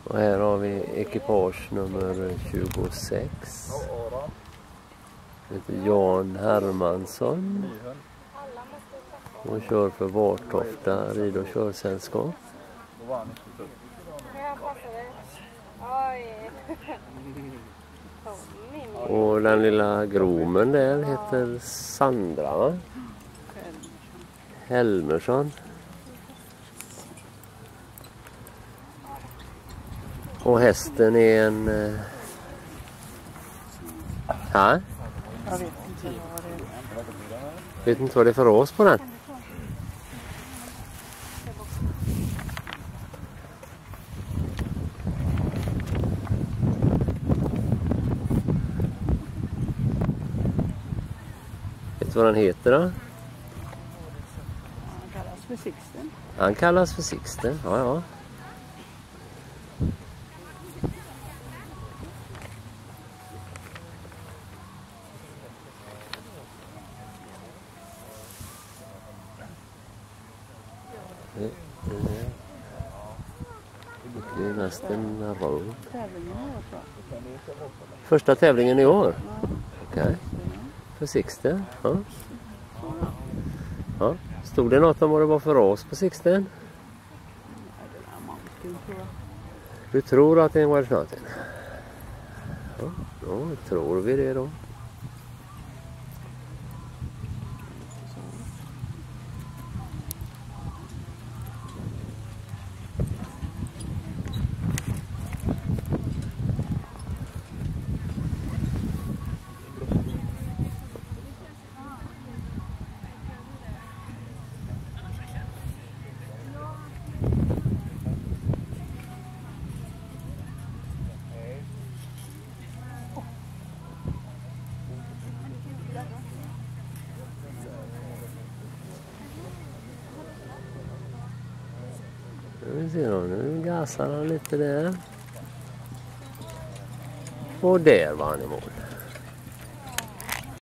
Och här har vi ekipage nummer 26. Det heter Jan Hermansson. Och kör för Vartofta rid- och körsällskap. Och den lilla gromen där heter Sandra, va? Helmersson. Och hästen är en... här? Jag vet inte vad det är. Vet inte vad det är för ras på den? Vet du vad den heter då? Han kallas för Sixten. Han kallas för Sixten, ja ja. Det är nästan röd. Första tävlingen i år? Okej. För Sixten, ja. Ja. Stod det något om vad det var för ras på Sixten? Du tror att det är en Welsh Mountain? Ja, då tror vi det då. Vi ser då, nu gasar han lite där. Och där var han i mål.